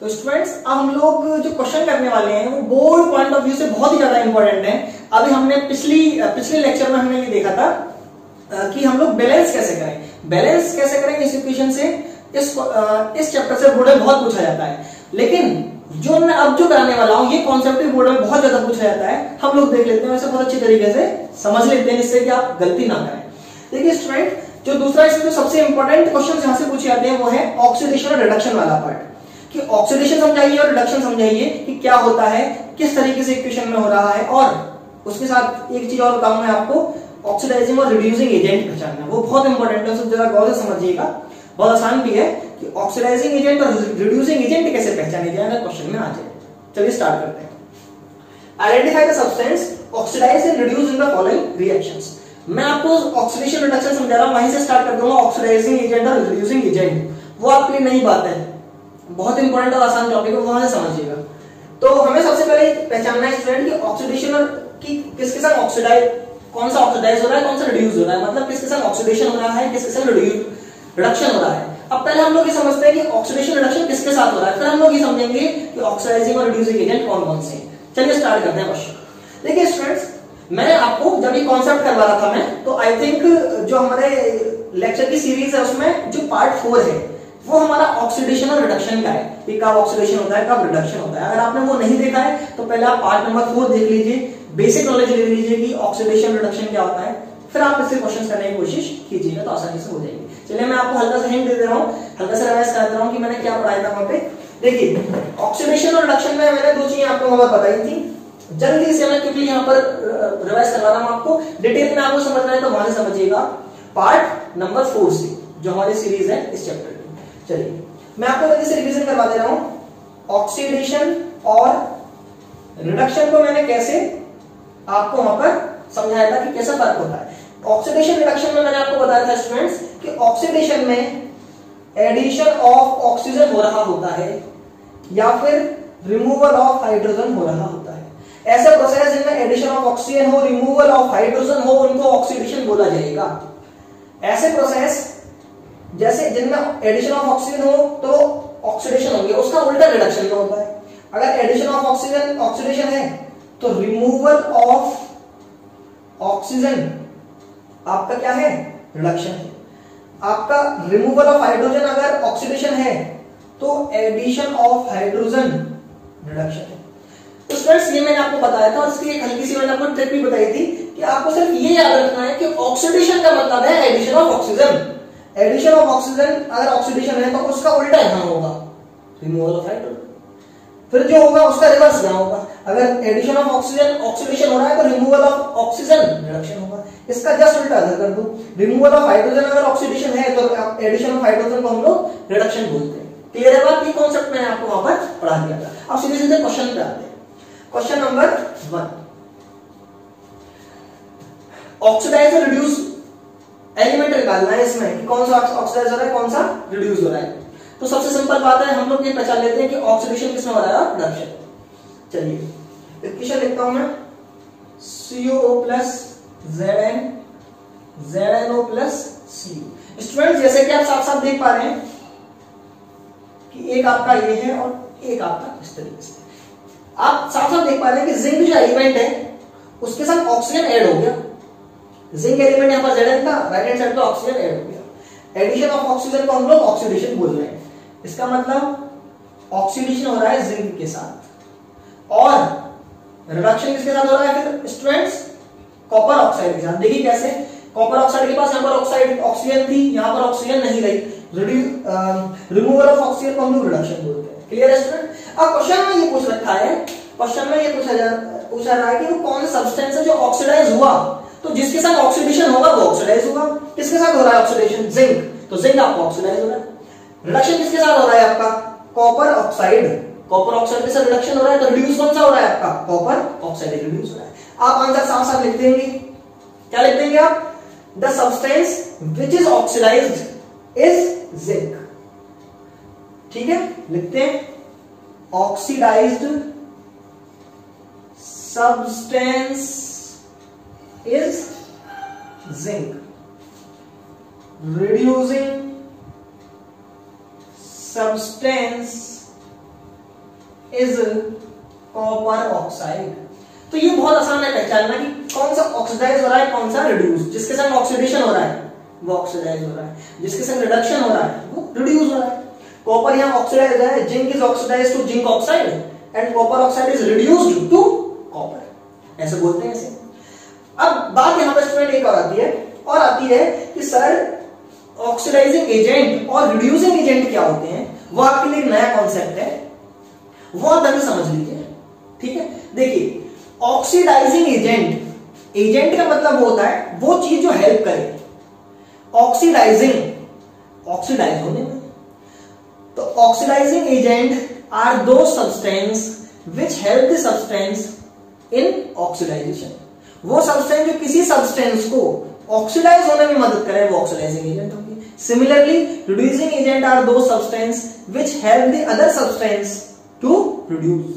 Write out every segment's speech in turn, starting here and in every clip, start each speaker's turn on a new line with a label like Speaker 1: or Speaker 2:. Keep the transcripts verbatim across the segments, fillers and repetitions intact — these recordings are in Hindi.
Speaker 1: तो स्टूडेंट्स अब हम लोग जो क्वेश्चन करने वाले हैं वो बोर्ड पॉइंट ऑफ व्यू से बहुत ही ज्यादा इंपॉर्टेंट है। अभी हमने पिछली पिछले लेक्चर में हमने ये देखा था कि हम लोग बैलेंस कैसे करें, बैलेंस कैसे करें इस इक्वेशन से, इस इस चैप्टर से बोर्ड में बहुत पूछा जाता है। लेकिन जो मैं अब जो कराने वाला हूं ये कॉन्सेप्ट बोर्ड में बहुत ज्यादा पूछा जाता है, हम लोग देख लेते हैं, वैसे बहुत अच्छी तरीके से समझ लेते हैं जिससे कि आप गलती ना करें। देखिए स्टूडेंट, जो दूसरा इसमें जो सबसे इंपॉर्टेंट क्वेश्चन यहां से पूछे जाते हैं वो है ऑक्सीडेशन और रिडक्शन वाला पार्ट, कि ऑक्सीडेशन समझाइए और रिडक्शन समझाइए कि क्या होता है, किस तरीके से इक्वेशन में हो रहा है, और उसके साथ एक चीज और बताऊं मैं आपको, ऑक्सीडाइजिंग और रिड्यूसिंग एजेंट पहचानना, वो बहुत इंपॉर्टेंट है, उसको जरा गौर से समझिएगा। बहुत आसान भी है कि ऑक्सीडाइजिंग एजेंट और रिड्यूसिंग एजेंट कैसे पहचाने जाए अगर क्वेश्चन में आ जाए। चलिए स्टार्ट करते हैं। Identify the substance oxidise and reduce in the following reactions. मैं आपको ऑक्सीडेशन रिडक्शन समझा रहा हूं, वहीं से स्टार्ट कर दूंगा ऑक्सीडाइजिंग एजेंट और रिड्यूसिंग एजेंट, वो आपके लिए नई बात है, बहुत इंपॉर्टेंट और आसान टॉपिक है, वहां से समझिएगा। तो हमें सबसे पहले पहचानना है स्टूडेंट कि ऑक्सीडेशन और कि किसके साथ ऑक्सीडाइज, कौन सा ऑक्सीडाइज हो रहा है, कौन सा रिड्यूस हो रहा है, मतलब किसके साथ ऑक्सीडेशन हो रहा है, किसके साथ रिडक्शन हो रहा है। अब पहले हम लोग ये समझते हैं कि ऑक्सीडेशन रिडक्शन किसके साथ हो रहा है, फिर हम लोग ये समझेंगे कि ऑक्सीडाइजिंग और रिड्यूसिंग एजेंट कौन कौन से हैं। चलिए स्टार्ट करते हैं क्वेश्चन। देखिए स्टूडेंट्स, मैंने आपको जब ये कॉन्सेप्ट करवा रहा था मैं, तो आई थिंक जो हमारे लेक्चर की सीरीज है उसमें जो पार्ट फोर है वो हमारा ऑक्सीडेशन और रिडक्शन का है, कि कब ऑक्सीडेशन होता है कब रिडक्शन होता है। अगर आपने वो नहीं देखा है तो पहले आप पार्ट नंबर फोर देख लीजिए, बेसिक नॉलेज ले लीजिए कि ऑक्सीडेशन रिडक्शन क्या होता है, फिर आप इससे क्वेश्चन करने की कोशिश कीजिएगा तो आसानी से हो जाएगी। चलिए मैं आपको हल्का सा हिंट दे दे रहा हूँ, हल्का सा रिवाइज कर दे रहा हूँ कि मैंने क्या पढ़ाया था वहां पे। देखिए ऑक्सीडेशन और रिडक्शन में मैंने दो चीजें आपको वहां बताई थी, जल्दी से मैं क्योंकि यहाँ पर रिवाइज करवा रहा हूँ आपको, डिटेल में आपको समझना है तो वहां से समझिएगा पार्ट नंबर फोर से जो हमारी सीरीज है इस चैप्टर की। चलिए मैं आपको जल्दी से रिवीजन करवा दे रहा हूं। ऑक्सीडेशन और रिडक्शन को मैंने कैसे आपको वहां पर समझाया था कि कैसा फर्क होता है। ऑक्सीडेशन रिडक्शन में मैंने आपको बताया था स्टूडेंट्स कि ऑक्सीडेशन में एडिशन ऑफ ऑक्सीजन हो रहा होता है या फिर रिमूवल ऑफ हाइड्रोजन हो रहा होता है। ऐसे प्रोसेस जिनमें एडिशन ऑफ ऑक्सीजन हो, रिमूवल ऑफ हाइड्रोजन हो, उनको ऑक्सीडेशन बोला जाएगा। ऐसे प्रोसेस जैसे जिनमें एडिशन ऑफ ऑक्सीजन हो तो ऑक्सीडेशन होगी, उसका उल्टा रिडक्शन में होता है। अगर एडिशन ऑफ ऑक्सीजन ऑक्सीडेशन है तो रिमूवल ऑफ ऑक्सीजन आपका क्या है, रिडक्शन है। आपका रिमूवल ऑफ हाइड्रोजन अगर ऑक्सीडेशन है तो एडिशन ऑफ हाइड्रोजन रिडक्शन है। तो स्टूडेंट्स ये मैंने आपको बताया था, और इसकी एक हल्की सी मैंने आपको ट्रिक भी बताई थी कि आपको सिर्फ ये याद रखना है कि ऑक्सीडेशन का मतलब है addition of oxygen. Addition of oxygen अगर ऑक्सीडेशन है तो उसका उल्टा यहां होगा, रिमूवल ऑफ हाइड्रोजन। फिर जो होगा उसका रिवर्स यहां होगा। अगर एडिशन ऑफ ऑक्सीजन ऑक्सीडेशन हो रहा है तो रिमूवल ऑफ ऑक्सीजन रिडक्शन होगा। इसका जस्ट उल्टा अगर कर दो, रिमूवल ऑफ हाइड्रोजन अगर ऑक्सीडेशन है तो एडिशन ऑफ हाइड्रोजन को हम लोग रिडक्शन बोलते हैं। क्लियर है बात? ये कॉन्सेप्ट मैंने आपको वहां पर पढ़ा दिया था। अब सीधे सीधे क्वेश्चन पे आते हैं। क्वेश्चन नंबर वन, ऑक्सीडाइज और रिड्यूस एलिमेंट निकालना है इसमें कि कौन सा ऑक्सीडाइज हो रहा है कौन सा रिड्यूस हो रहा है। तो सबसे सिंपल बात है, हम लोग ये पहचान लेते हैं कि ऑक्सीडेशन किसमें हो रहा है, रिडक्शन। चलिए इक्वेशन लिखता हूं मैं, C O O plus Z N Z N O plus C U. Students जैसे कि आप साफ साफ देख पा रहे हैं कि एक आपका ये है और एक आपका इस तरीके से, आप साफ साफ देख पा रहे हैं कि जिंक जो एलिमेंट है उसके साथ ऑक्सीजन ऐड हो गया। जिंक एलिमेंट यहां पर Zn था, राइट हैंड साइड पे ऑक्सीजन ऐड हो गया। एडिशन ऑफ ऑक्सीजन को हम लोग ऑक्सीडेशन बोल रहे हैं। इसका मतलब ऑक्सीडेशन हो रहा है जिंक के साथ, और रिडक्शन किसके साथ हो रहा है फिर स्टूडेंट्स, कॉपर ऑक्साइड के साथ। देखिए कैसे, कॉपर ऑक्साइड के पास यहां पर ऑक्साइड ऑक्सीजन थी, यहां पर ऑक्सीजन नहीं रही, रिमूवल ऑफ ऑक्सीजन को हम लोग रिडक्शन बोलते हैं। क्लियर है स्टूडेंट? अब क्वेश्चन में ये पूछ रखा है, क्वेश्चन में ये पूछा जा पूछा रहा है कि वो कौन सा सब्सटेंस है जो ऑक्सीडाइज हुआ, तो जिसके साथ ऑक्सीडेशन होगा वो ऑक्सीडाइज होगा। किसके साथ हो रहा है ऑक्सीडेशन, जिंक, तो जिंक आपको ऑक्सीडाइज हो रहा है। रिडक्शन किसके साथ हो रहा है आपका, कॉपर ऑक्साइड, कॉपर ऑक्साइड के साथ रिडक्शन हो रहा है, तो रिड्यूस कौन सा हो रहा है आपका, कॉपर ऑक्साइड रिड्यूस हो रहा है। आप आंसर साफ साफ लिख देंगे, क्या लिख देंगे आप, the substance which is oxidised is zinc. ठीक है, लिखते हैं oxidised substance is zinc, reducing substance is copper oxide. तो ये बहुत आसान है पहचानना कि कौन सा ऑक्सीडाइज हो रहा है, कौन सा रिड्यूस। जिसके संग ऑक्सीडेशन हो रहा है वो ऑक्सीडाइज हो रहा है, जिसके संग रिडक्शन हो रहा है वो रिड्यूस हो रहा है। कॉपर यहाँ ऑक्सीडाइज है, zinc is oxidise to zinc oxide and copper oxide is reduced to copper, ऐसे बोलते हैं इसे। अब बात यहाँ पर स्टूडेंट एक और आती है और आती है कि सर ऑक्सीडाइजिंग एजेंट और रिड्यूसिंग एजेंट क्या होते हैं, वो आपके लिए नया कॉन्सेप्ट है, वो आप अभी समझ लीजिए। ठीक है, देखिए ऑक्सीडाइजिंग एजेंट, एजेंट का मतलब होता है वो चीज जो हेल्प करे, ऑक्सीडाइजिंग ऑक्सीडाइज होने में। तो oxidising agent are those substance which help the substance in oxidisation. वो सब्सटेंस जो किसी सब्सटेंस को ऑक्सीडाइज होने में मदद करे वो ऑक्सीडाइजिंग एजेंट होगी। Similarly reducing agent are those substance which help the other substance to reduce.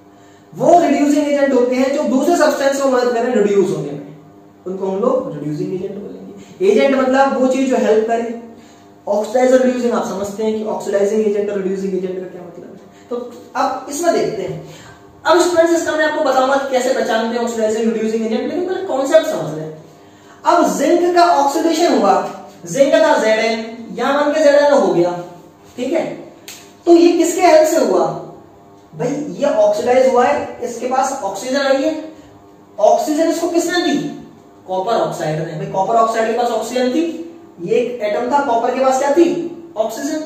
Speaker 1: वो रिड्यूसिंग एजेंट होते हैं जो दूसरे सब्सटेंस को मदद करें रिड्यूस होने में, उनको हम लोग रिड्यूसिंग एजेंट बोलेंगे। एजेंट मतलब वो चीज जो हेल्प करे। ऑक्सीडाइज और रिड्यूसिंग आप समझते हैं कि ऑक्सीडाइजिंग एजेंट और रिड्यूसिंग एजेंट का क्या मतलब है। तो अब इसमें देखते हैं। अब स्टूडेंट्स इसका मैं आपको बताऊंगा कैसे पहचानते हैं ऑक्सीडाइजिंग रिड्यूसिंग एजेंट, लेकिन पहले कॉन्सेप्ट समझ लें। अब जिंक का ऑक्सीडेशन हुआ, जिंक का Zn, यहां मान के Zn हो गया, ठीक है। तो ये किसके हेल्प से हुआ भाई, ये ऑक्सीडाइज हुआ है, इसके पास ऑक्सीजन आई है, ऑक्सीजन इसको किसने दी, कॉपर ऑक्साइड ने। भाई कॉपर ऑक्साइड के पास ऑक्सीजन थी, ये एक एटम था, कॉपर के पास क्या थी, ऑक्सीजन।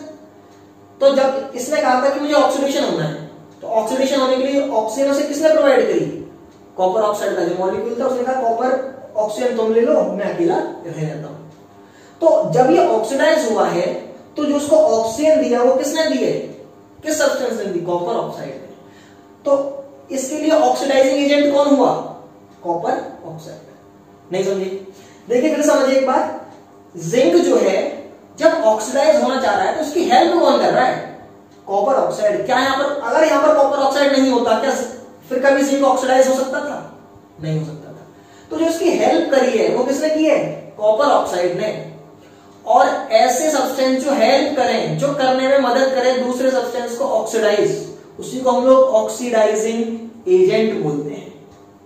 Speaker 1: तो जब इसने कहा था कि मुझे ऑक्सीडेशन होना है, तो ऑक्सीडेशन होने के लिए ऑक्सीजन उसे किसने प्रोवाइड करी, कॉपर ऑक्साइड का जो मॉलिक्यूल था उसने कहा कॉपर ऑक्सीजन तुम ले लो, मैं अकेला रह जाता हूं। तो जब ये ऑक्सीडाइज हुआ है तो जो उसको ऑक्सीजन दिया वो किसने दिए, किस सब्सटेंस ने दी, कॉपर ऑक्साइड ने। तो इसके लिए ऑक्सीडाइजिंग एजेंट कौन हुआ, कॉपर ऑक्साइड। नहीं समझे, देखिए फिर समझिए एक बात, जिंक जो है जब ऑक्सीडाइज होना चाह रहा है तो उसकी हेल्प कौन कर रहा है, कॉपर ऑक्साइड। क्या यहां पर अगर यहां पर कॉपर ऑक्साइड नहीं होता क्या फिर कभी जिंक ऑक्सीडाइज हो सकता था, नहीं हो सकता था। तो जो इसकी हेल्प करी है वो किसने की है, कॉपर ऑक्साइड ने। और ऐसे सब्सटेंस जो हेल्प करें, जो करने में मदद करें दूसरे सब्सटेंस को ऑक्सीडाइज, उसी को हम लोग ऑक्सीडाइजिंग एजेंट बोलते हैं।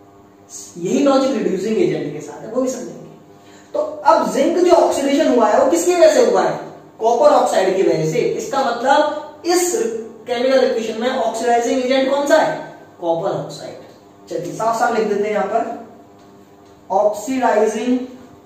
Speaker 1: यही लॉजिक रिड्यूसिंग एजेंट के साथ है, वो भी समझेंगे। तो अब जिंक जो ऑक्सीडेशन हुआ है वो किसकी वजह से हुआ है, कॉपर ऑक्साइड की वजह से। इसका मतलब इस केमिकल इक्वेशन में ऑक्सीडाइजिंग एजेंट कौन सा है, कॉपर ऑक्साइड। चलिए साफ साफ लिख देते हैं यहां पर, oxidising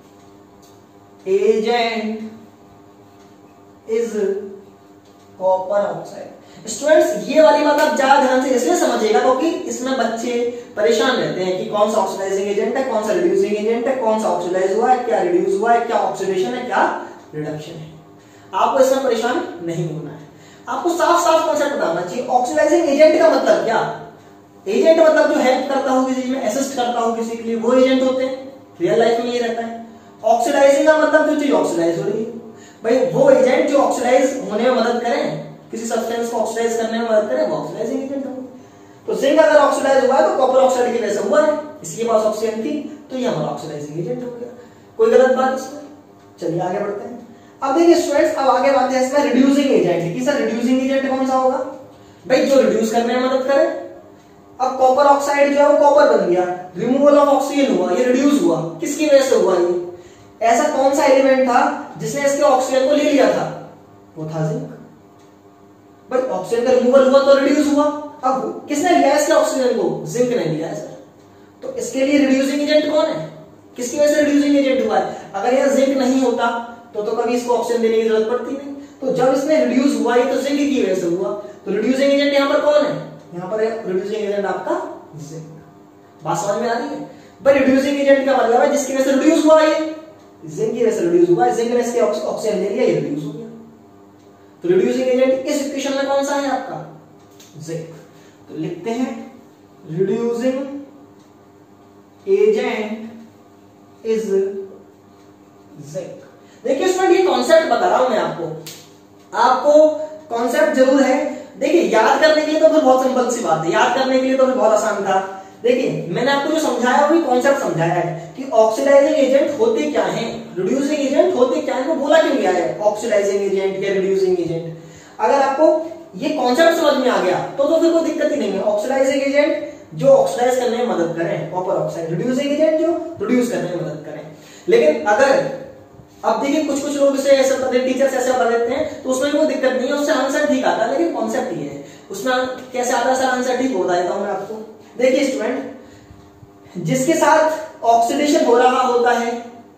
Speaker 1: agent is copper oxide. Students ये वाली बात आप ज्यादा ध्यान से इसलिए समझिएगा क्योंकि इसमें बच्चे परेशान रहते हैं कि कौन सा ऑक्सीडाइजिंग एजेंट है, कौन सा रिड्यूसिंग एजेंट है, कौन सा ऑक्सीडाइज हुआ है, क्या रिड्यूस हुआ है, क्या ऑक्सीडेशन है, क्या रिडक्शन है। आपको इसमें परेशान नहीं होना है, आपको साफ साफ कॉन्सेप्ट बताना चाहिए। ऑक्सीडाइजिंग एजेंट का मतलब क्या, एजेंट मतलब जो हेल्प करता हो किसी में, असिस्ट करता हो किसी के लिए, वो एजेंट होते हैं। रियल लाइफ में ये रहता है। ऑक्सीडाइजिंग का मतलब जो चीज ऑक्सीडाइज हो रही है, भाई वो एजेंट जो ऑक्सीडाइज होने में मदद करें, किसी सब्सटेंस को ऑक्सीडाइज करने में मदद करें, वो ऑक्सीडाइजिंग एजेंट होगा। तो जिंक अगर ऑक्सीडाइज हुआ है तो कॉपर ऑक्साइड की वजह से हुआ है, इसके पास ऑक्सीजन थी तो ये हमारा ऑक्सीडाइजिंग एजेंट हो गया। कोई गलत बात इसमें, चलिए आगे बढ़ते हैं। अब देखिए स्टूडेंट्स, अब आगे बात है इसमें रिड्यूसिंग एजेंट की। सर रिड्यूसिंग एजेंट कौन सा होगा, भाई जो रिड्यूस करने में मदद करे। अब कॉपर ऑक्साइड जो है वो कॉपर बन गया, रिमूवल ऑफ ऑक्सीजन हुआ, ये रिड्यूस हुआ, किसकी वजह से हुआ, ये ऐसा कौन सा एलिमेंट था जिसने इसके ऑक्सीजन को ले लिया था, वो था जिंक। भाई ऑक्सीजन का रिमूवल हुआ तो रिड्यूस हुआ, अब किसने लिया इसके ऑक्सीजन को, जिंक ने लिया है सर। तो इसके लिए रिड्यूसिंग एजेंट कौन है, किसकी वजह से रिड्यूसिंग एजेंट हुआ है। अगर यह जिंक नहीं होता तो तो कभी इसको ऑक्सीजन देने की जरूरत पड़ती नहीं। तो जब इसने रिड्यूस हुआ ये तो जिंक की वजह से हुआ, तो रिड्यूसिंग एजेंट यहां पर कौन है, यहां पर रिड्यूसिंग एजेंट आपका जिंक। बात समझ में आ रही है। भाई रिड्यूसिंग एजेंट का मतलब है जिसकी वजह से रिड्यूस हुआ, ये जिंक की वजह से रिड्यूस हुआ, जिंक ने इसके ऑक्सीजन ले लिया, ये रिड्यूस हो गया। तो रिड्यूसिंग एजेंट इस इक्वेशन में कौन सा है आपका, जिंक। तो लिखते हैं रिड्यूसिंग एजेंट इज जिंक। देखिए स्टूडेंट ये कॉन्सेप्ट बता रहा हूं मैं आपको, आपको कॉन्सेप्ट जरूर है। देखिए याद करने के लिए तो फिर बहुत सिंपल सी बात है, याद करने के लिए तो फिर बहुत आसान था। देखिए मैंने आपको जो समझाया वो भी कॉन्सेप्ट समझाया है कि ऑक्सीडाइजिंग एजेंट होते क्या हैं, रिड्यूसिंग एजेंट होते क्या है, वो बोला क्यों गया है ऑक्सीडाइजिंग एजेंट या रिड्यूसिंग एजेंट। अगर आपको ये कॉन्सेप्ट समझ में आ गया तो तो फिर कोई दिक्कत ही नहीं है। ऑक्सीडाइजिंग एजेंट जो ऑक्सीडाइज करने में मदद करें, कॉपर ऑक्साइड। रिड्यूसिंग एजेंट जो रिड्यूस करने में मदद करें। लेकिन अगर अब देखिए कुछ कुछ लोग इसे ऐसे बता देते, टीचर्स ऐसे बता देते हैं, तो उसमें कोई दिक्कत नहीं है, उससे आंसर ठीक आता है, लेकिन कॉन्सेप्ट ये है उसमें कैसे आता है सर आंसर ठीक होता है। मैं आपको देखिए स्टूडेंट, जिसके साथ ऑक्सीडेशन हो रहा होता है,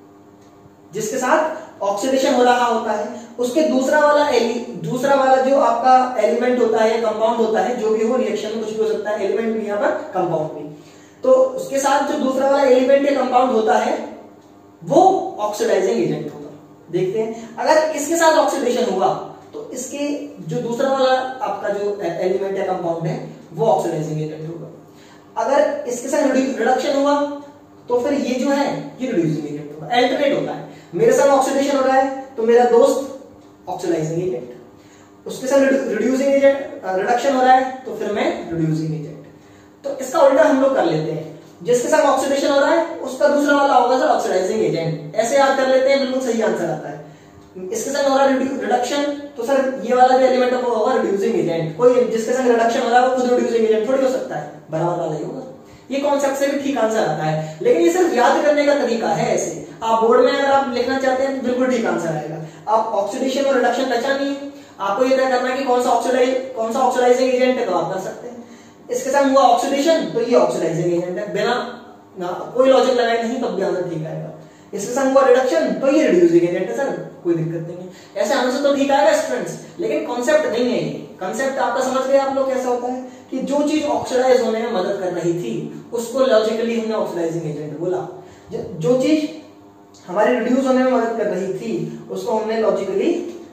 Speaker 1: जिसके साथ ऑक्सीडेशन हो रहा होता है, उसके दूसरा वाला एलि दूसरा वाला जो आपका एलिमेंट होता है, कंपाउंड होता है, जो भी हो, रिएक्शन में कुछ भी हो सकता है, एलिमेंट भी यहाँ पर, कंपाउंड भी, तो उसके साथ जो दूसरा वाला एलिमेंट या कंपाउंड होता है वो ऑक्सीडाइजिंग एजेंट होगा। देखते हैं अगर इसके साथ ऑक्सीडेशन हुआ तो इसके जो दूसरा वाला आपका जो एलिमेंट या कंपाउंड है वो ऑक्सीडाइजिंग एजेंट होगा। अगर इसके साथ रिडक्शन हुआ तो फिर ये जो है ये रिड्यूसिंग एजेंट होगा। अल्टरनेट होता है, मेरे साथ ऑक्सीडेशन हो रहा है तो मेरा दोस्त ऑक्सीडाइजिंग एजेंट, उसके साथ रिड्यूसिंग एजेंट रिडक्शन हो रहा है तो फिर मैं रिड्यूसिंग एजेंट। तो इसका उल्टा हम लोग कर लेते हैं, जिसके साथ ऑक्सीडेशन हो रहा है उसका दूसरा वाला होगा सर ऑक्सीडाइजिंग एजेंट, ऐसे याद कर लेते हैं, बिल्कुल सही आंसर आता है। इसके साथ हो रहा है रिडक्शन तो सर ये वाला जो एलिमेंट है वो होगा रिड्यूसिंग एजेंट। कोई जिसके साथ रिडक्शन हो रहा है वो खुद रिड्यूसिंग एजेंट थोड़ी हो सकता है, बराबर वाला ही होगा। ये कॉन्सेप्ट से भी ठीक आंसर आता है, लेकिन ये सिर्फ याद करने का तरीका है। ऐसे आप बोर्ड में अगर आप लिखना चाहते हैं तो बिल्कुल ठीक आंसर आएगा। आप ऑक्सीडेशन और रिडक्शन पहचानिए, आपको ये तय करना है कि कौन सा ऑक्सीडाइज कौन सा ऑक्सीडाइजिंग एजेंट है तो आप कर सकते हैं। इसके साथ हुआ ऑक्सीडेशन तो ये ऑक्सीडाइजिंग एजेंट है, बिना ना कोई लॉजिक लगाए नहीं तब भी आंसर ठीक आएगा। इसके साथ हुआ रिडक्शन तो ये रिड्यूसिंग एजेंट है सर, कोई दिक्कत नहीं है। ऐसे आंसर तो ठीक आएगा स्टूडेंट्स, लेकिन कॉन्सेप्ट नहीं है ये। कॉन्सेप्ट आपका समझ गए आप लोग कैसा होता है कि जो चीज ऑक्सीडाइज होने में मदद कर रही थी उसको लॉजिकली हमने ऑक्सीडाइजिंग एजेंट बोला, जो चीज हमारे रिड्यूस होने में मदद कर रही थी उसको हमने लॉजिकली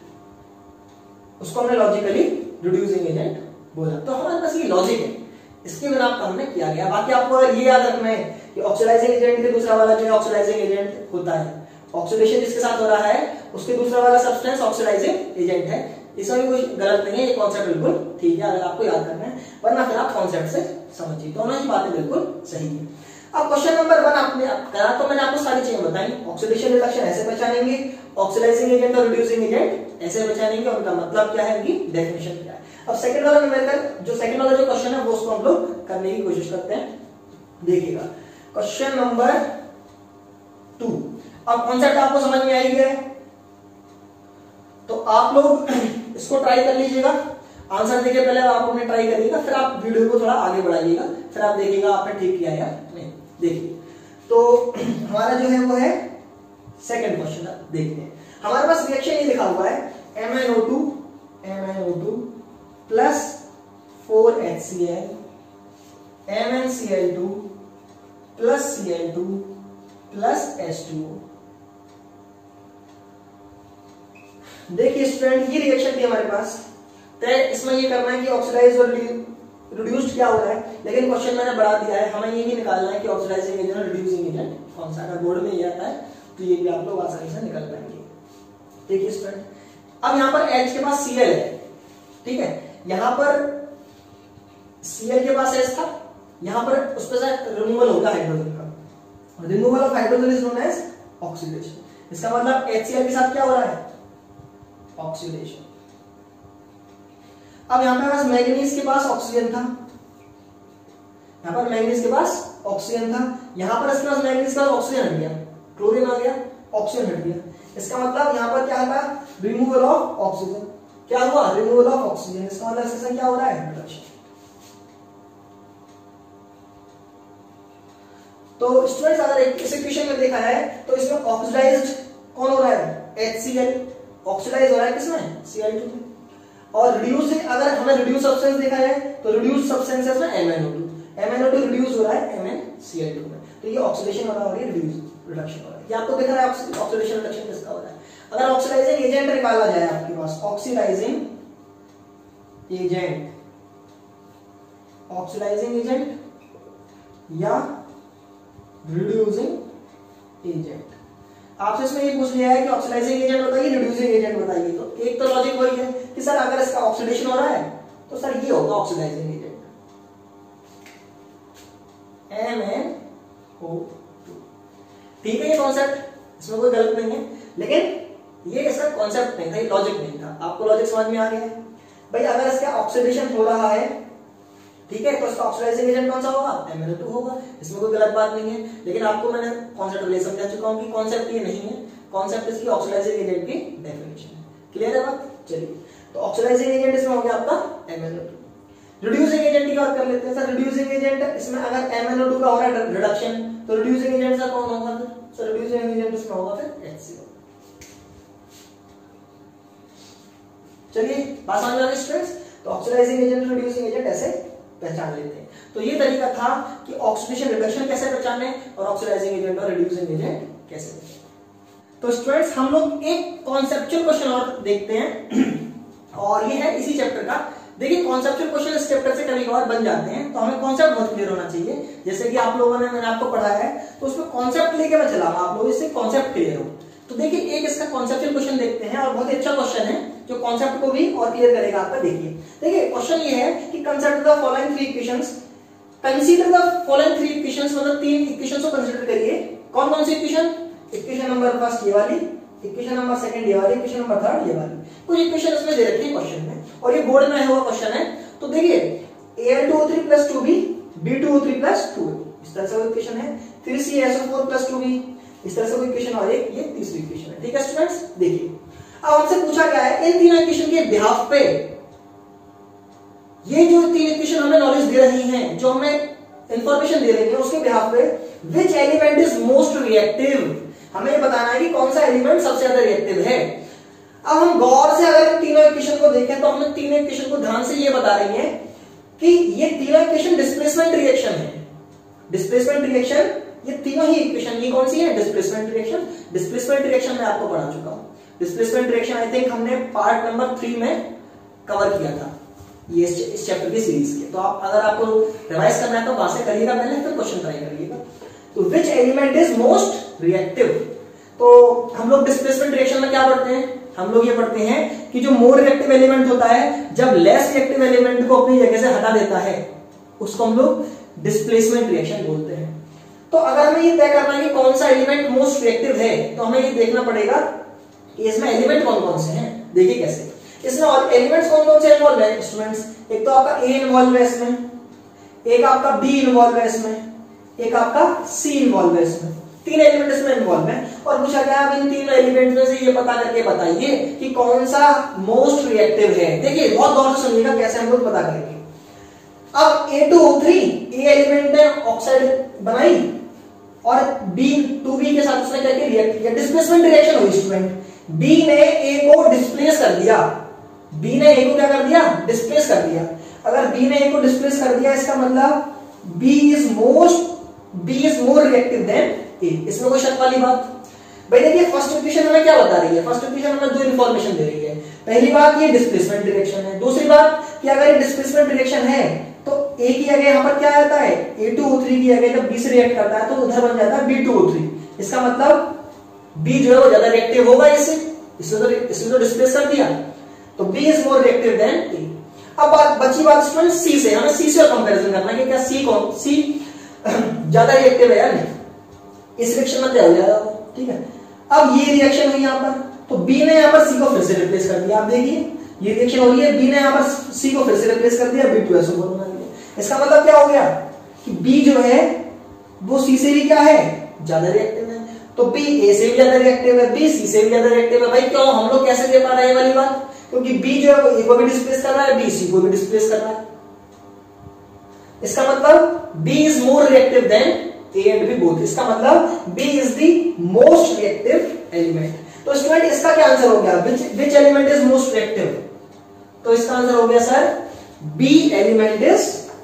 Speaker 1: उसको हमने लॉजिकली रिड्यूसिंग एजेंट बोला। तो हमारे पास ये लॉजिक है, इसके बिना आपका हमने किया गया। बाकी आपको अगर ये याद रखना है कि ऑक्सीडाइजिंग एजेंट के दूसरा वाला जो है ऑक्सीडाइजिंग एजेंट होता है, ऑक्सीडेशन जिसके साथ हो रहा है उसके दूसरा वाला सब्सटेंस ऑक्सीडाइजिंग एजेंट है। इसमें भी कुछ गलत नहीं है, ये कॉन्सेप्ट बिल्कुल ठीक है अगर आपको याद करना है, वरना फिर आप कॉन्सेप्ट से समझिए। दोनों ही बातें बिल्कुल सही है। अब क्वेश्चन नंबर वन आपने करा तो मैंने आपको सारी चीजें बताई, ऑक्सीडेशन रिडक्शन ऐसे पहचानेंगे, ऑक्सीडाइजिंग एजेंट और रिड्यूसिंग एजेंट ऐसे पहचानेंगे, उनका मतलब क्या है, उनकी डेफिनेशन क्या है। अब सेकंड वाला न्यूमेरिकल जो सेकंड वाला जो क्वेश्चन है वो उसको हम लोग करने की कोशिश करते हैं। देखिएगा क्वेश्चन नंबर टू। अब कॉन्सेप्ट आपको समझ में आ ही गया है तो आप लोग इसको ट्राई कर लीजिएगा। आंसर देखिए पहले आप अपने ट्राई करिएगा, फिर आप वीडियो को थोड़ा आगे बढ़ाइएगा, फिर आप देखिएगा आपने ठीक किया या नहीं। देखिए तो हमारा जो है वो है सेकंड क्वेश्चन। देखते हैं हमारे पास रिएक्शन ये लिखा हुआ है M N O two M N O two plus four H C L M N C L two plus C L two plus H two O. देखिए स्टूडेंट ये रिएक्शन थी हमारे पास, तो इसमें ये करना है कि ऑक्सीडाइज और रिड्यूस्ड क्या हो रहा है, लेकिन क्वेश्चन मैंने बढ़ा दिया है, हमें ये भी निकालना है कि ऑक्सीडाइजिंग एजेंट और रिड्यूसिंग एजेंट कौन सा। अगर बोर्ड में ये आता है तो ये भी आप लोग आसानी से निकल पाएंगे। देखिए स्टूडेंट अब यहाँ पर H के पास Cl है, ठीक है, यहाँ पर Cl के पास H था, यहाँ पर उस पर रिमूवल होगा हाइड्रोजन का, removal of hydrogen is known as oxidation. इसका मतलब HCl के साथ क्या हो रहा है, ऑक्सीडेशन। अब यहां पे पास मैग्नीज के पास ऑक्सीजन था, यहां पर मैग्नीज के पास ऑक्सीजन था, यहां पर इसके पास मैग्नीज का ऑक्सीजन हट गया, क्लोरीन आ गया, ऑक्सीजन हट गया। इसका मतलब यहां पर क्या था, रिमूवल ऑफ ऑक्सीजन। क्या हुआ, रिमूवल ऑफ ऑक्सीजन। इसका मतलब इससे क्या हो रहा है, रिडक्शन। तो स्टूडेंट्स अगर इस इक्वेशन में देखा है तो इसमें ऑक्सीडाइज्ड कौन हो रहा है, HCl ऑक्सीडाइज हो रहा है किसमें, सी एल टू में। और रिड्यूस अगर हमें रिड्यूस सब्सटेंस देखा है तो रिड्यूस सब्सटेंसेस में M N O two M N O two reduce हो रहा है M N C L two में, तो ये ऑक्सीडेशन हो रहा है, रिड्यूस रिडक्शन हो रहा है। ये आपको दिख रहा है ऑक्सीडेशन रिडक्शन किसका हो रहा है। अगर ऑक्सीडाइजिंग एजेंट निकाला जाए आपके पास, ऑक्सीडाइजिंग एजेंट ऑक्सीडाइजिंग एजेंट या रिड्यूसिंग एजेंट, आपसे इसमें ये पूछ लिया है कि ऑक्सीडाइजिंग एजेंट बताइए, रिड्यूसिंग एजेंट बताइए, तो एक तो लॉजिक वही है कि सर अगर इसका ऑक्सीडेशन हो रहा है तो सर ये होगा oxidising agent M N O two. ठीक है, ये कॉन्सेप्ट इसमें कोई गलत नहीं है, लेकिन ये इसका कॉन्सेप्ट नहीं था, ये लॉजिक नहीं था। आपको लॉजिक समझ में आ गया है। भाई अगर इसका ऑक्सीडेशन हो रहा है, ठीक है, तो इसका ऑक्सीडाइजिंग एजेंट कौन सा होगा, एम एन ओ टू होगा, इसमें कोई गलत बात नहीं है। लेकिन आपको मैंने कॉन्सेप्ट ले समझा चुका हूं कि कॉन्सेप्ट ये नहीं है, कॉन्सेप्ट इसकी ऑक्सीडाइजिंग एजेंट की डेफिनेशन है। क्लियर है बात? चलिए, तो ऑक्सीडाइजिंग एजेंट इसमें हो गया आपका M N O two. Reducing agent की बात कर लेते हैं सर। रिड्यूसिंग एजेंट इसमें अगर एम एन ओ टू का हो रहा है रिडक्शन, तो रिड्यूसिंग एजेंट सर कौन होगा? सर रिड्यूसिंग एजेंट इसमें होगा फिर एच सी ओ। चलिए बात समझ आ गई स्टूडेंट्स? तो ऑक्सीडाइजिंग एजेंट, रिड्यूसिंग एजेंट ऐसे पहचान लेते हैं। तो ये तरीका था कि ऑक्सीडेशन रिडक्शन कैसे पहचाने और ऑक्सीडाइजिंग एजेंट और रिड्यूसिंग एजेंट कैसे पहचाने। तो स्टूडेंट्स हम लोग एक कॉन्सेप्चुअल क्वेश्चन और देखते हैं और ये है इसी चैप्टर का। देखिए कॉन्सेप्चुअल क्वेश्चन इस चैप्टर से कभी कभार बन जाते हैं, तो हमें कॉन्सेप्ट बहुत क्लियर होना चाहिए। जैसे कि आप लोगों ने, मैंने आपको पढ़ाया है, तो उसमें कॉन्सेप्ट लेके मैं चला, आप लोग इससे कॉन्सेप्ट क्लियर हो। तो देखिए एक इसका कॉन्सेप्चुअल क्वेश्चन देखते हैं और बहुत ही अच्छा क्वेश्चन है जो कॉन्सेप्ट को भी और क्लियर करेगा आपका। देखिए देखिए क्वेश्चन ये है कि consider the following three equations, consider the following three equations, मतलब तीन इक्वेशंस को कंसीडर करिए। कौन कौन सी इक्वेशन? इक्वेशन नंबर फर्स्ट ये वाली, इक्वेशन नंबर सेकंड ये वाली, इक्वेशन नंबर थर्ड ये वाली। कुछ इक्वेशन इसमें दे रखी है क्वेश्चन में और ये बोर्ड में हुआ क्वेश्चन है। तो देखिए A L two O three plus two B, B two O three plus two A, इस तरह से इक्वेशन है। फिर C S O four plus two B, इस तरह से कोई इक्वेशन और एक ये तीसरी इक्वेशन है। ठीक है स्टूडेंट्स, देखिए अब हमसे पूछा गया है इन तीनों इक्वेशन के बिहाफ पे, ये जो तीन इक्वेशन हमें नॉलेज दे रही हैं, जो हमें इंफॉर्मेशन दे रही है, उसके बिहाफ पे which element is most reactive, हमें ये बताना है कि कौन सा एलिमेंट सबसे ज्यादा रिएक्टिव है। अब हम गौर से अगर इन तीनों इक्वेशन को देखें तो हमें तीनों इक्वेशन को ध्यान से ये बता रही है कि ये तीनों इक्वेशन डिस्प्लेसमेंट रिएक्शन है। डिस्प्लेसमेंट रिएक्शन, ये तीनों ही इक्वेशन, ये कौन सी है? Displacement reaction. डिस्प्लेसमेंट रिएक्शन मैं आपको पढ़ा चुका हूं। डिस्प्लेसमेंट रिएक्शन आई थिंक हमने पार्ट नंबर थ्री में कवर किया था ये इस चैप्टर की सीरीज के। तो आप अगर आपको रिवाइज करना है तो वहां से करिएगा पहले, फिर क्वेश्चन ट्राई करिएगा। तो which element is most reactive, तो हम लोग डिस्प्लेसमेंट रिएक्शन में क्या पढ़ते हैं? हम लोग ये पढ़ते हैं कि जो मोर रिएक्टिव एलिमेंट होता है, जब लेस रिएक्टिव एलिमेंट को अपनी जगह से हटा देता है, उसको हम लोग डिस्प्लेसमेंट रिएक्शन बोलते हैं। तो अगर हमें ये तय करना है कि कौन सा एलिमेंट मोस्ट रिएक्टिव है, तो हमें ये देखना पड़ेगा कि इसमें एलिमेंट कौन कौन से हैं। देखिए कैसे, इसमें और एलिमेंट्स कौन कौन से इन्वॉल्व है स्टूडेंट्स? एक तो आपका ए इन्वॉल्व है इसमें, एक आपका बी इन्वॉल्व है इसमें, एक आपका सी इन्वॉल्व है इसमें। तीन एलिमेंट इसमें इन्वॉल्व है और पूछा गया अब इन तीनों एलिमेंट में से ये पता करके बताइए कि कौन सा मोस्ट रिएक्टिव है। देखिए बहुत गौर से सुनिएगा कैसे हम लोग पता करेंगे। अब A two O three, A element ने ऑक्साइड बनाई और बी टू बी के साथ उसने करके रिएक्ट किया, डिस्प्लेसमेंट रिएक्शन हुई स्टूडेंट। बी ने ए को डिस्प्लेस कर दिया, बी ने ए को क्या कर दिया? डिस्प्लेस कर दिया। अगर बी ने ए को डिस्प्लेस कर दिया, इसका मतलब B is most B is more reactive than A. इसमें कोई शक वाली बात? भाई देखिए फर्स्ट इक्वेशन हमें क्या बता रही है? फर्स्ट इक्वेशन हमें दो इंफॉर्मेशन दे रही है। पहली बात ये डिस्प्लेसमेंट डायरेक्शन है, दूसरी बात कि अगर ये डिस्प्लेसमेंट डायरेक्शन है तो ए की जगह यहां पर क्या आता है? ए टू ओ थ्री की जगह जब बी से रिएक्ट करता है तो उधर बन जाता है बी टू ओ थ्री। इसका मतलब बी जो है वो ज्यादा रिएक्टिव होगा इससे, इसने तो इसने तो डिस्प्लेस कर दिया, तो B is more reactive than A. अब बात बची बात स्टूडेंट सी से, हमें सी से कंपैरिजन करना है कि क्या सी कौन सी ज्यादा रिएक्टिव है या नहीं। इस रिएक्शन में क्या हो जाएगा? ठीक है, अब ये रिएक्शन हुई यहां पर, तो बी ने यहां पर सी को फिर से रिप्लेस कर दिया। आप देखिए ये रिएक्शन हो रही है, बी ने यहां पर सी को फिर से रिप्लेस कर दिया, B two S O four बना दिया। इसका मतलब क्या हो गया कि बी जो है वो सी से भी क्या है? ज्यादा रिएक्टिव है। तो बी ए से भी ज्यादा रिएक्टिव है, बी सी से भी ज्यादा रिएक्टिव है। भाई क्यों? हम लोग कैसे दे पा रहे हैं वाली बात? क्योंकि बी जो है वो ए को भी डिस्प्लेस कर रहा है, बी सी को भी डिस्प्लेस कर रहा है। इसका मतलब B is more reactive than A and B both। इसका मतलब B is the most reactive element। तो स्टूडेंट इसका क्या आंसर हो गया? which which element is most reactive? तो इसका आंसर हो गया sir B element is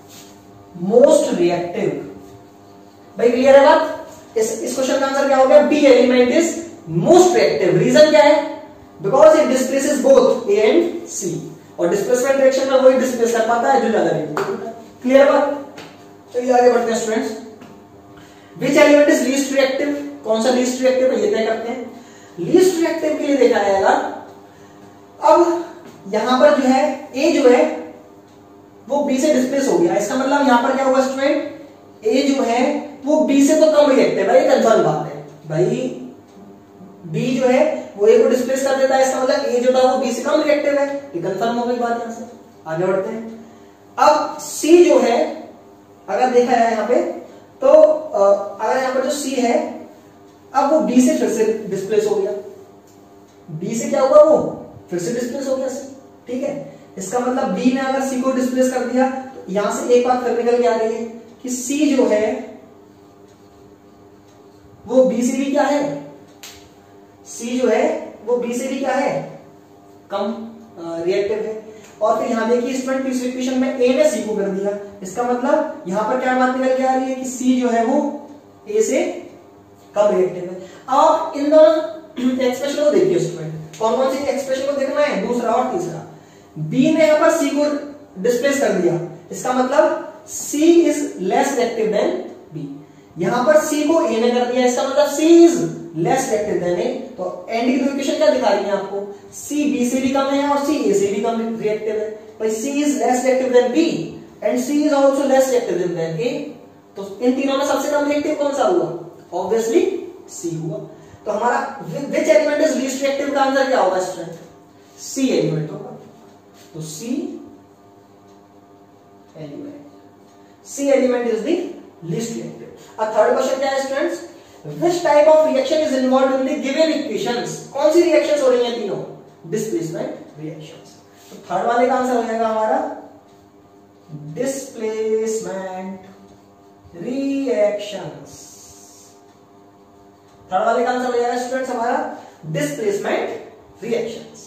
Speaker 1: most reactive। भाई क्लियर है बात? इस इस क्वेश्चन का आंसर क्या हो गया? B element is most reactive। Reason क्या है? because it displaces both A and C और डिस्प्लेसमेंट रिएक्शन में वही डिस्प्लेस कर पाता है जो ज्यादा रिएक्टिव है। क्लियर बात? चलिए आगे बढ़ते हैं students. Which element is least reactive? कौन सा least reactive है ये तय करते हैं। least reactive के लिए देखा जाएगा, अब यहां पर जो है A जो है वो B से डिस्प्लेस हो गया। इसका मतलब यहां पर क्या होगा स्टूडेंट? A जो है वो B से तो कम रिएक्टिव है, ये कंफर्म बात है। भाई B जो है वो A को डिस्प्लेस कर देता है, इसका मतलब A जो था वो B से कम रिएक्टिव है, ये कंफर्म हो गई बात यहां से। आगे बढ़ते हैं। अब C जो है अगर देखा जाए यहाँ पे तो अगर यहाँ पर जो C है अब वो B से फिर से डिस्प्लेस हो गया, B से क्या हुआ वो फिर से डिस्प्लेस हो गया C, ठीक है। इसका मतलब B ने अगर C को डिस्प्लेस कर दिया तो यहां से एक बात फिर निकल के आ रही है कि C जो है वो B से भी क्या है, C जो है वो B से भी क्या है कम रिएक्टिव है। और फिर यहां देखिए स्टूडेंट तीसरी इक्वेशन में A ने C को कर दिया, इसका मतलब यहां पर क्या बात निकल के आ रही है कि C जो है वो A से कम रिएक्टिव है। अब इन दोनों एक्सप्रेशन को देखिए स्टूडेंट, कौन कौन सी एक्सप्रेशन को देखना है, दूसरा और तीसरा। B ने यहां पर C को डिस्प्लेस कर दिया, इसका मतलब C is less reactive than B। यहां पर C को A ने कर दिया, इसका मतलब C is less reactive than A। तो एंड की इक्वेशन क्या दिखा रही है आपको, C B से भी कम है और C A से भी कम रिएक्टिव है। भाई C is less reactive than B and C is also less reactive than A। तो इन तीनों में सबसे कम रिएक्टिव कौन सा हुआ, ऑब्वियसली C हुआ। तो हमारा which element is least reactive का आंसर क्या होगा स्टूडेंट, C एलिमेंट होगा। तो C element, C element is the least reactive. अब थर्ड क्वेश्चन क्या है students, which type of reaction is involved in the given equations, कौन सी रिएक्शंस हो रही हैं तीनों, डिस्प्लेसमेंट रिएक्शंस। तो थर्ड वाले का आंसर हो जाएगा हमारा डिस्प्लेसमेंट रिएक्शंस। थर्ड वाले का आंसर हो जाएगा स्टूडेंट्स हमारा डिस्प्लेसमेंट रिएक्शंस।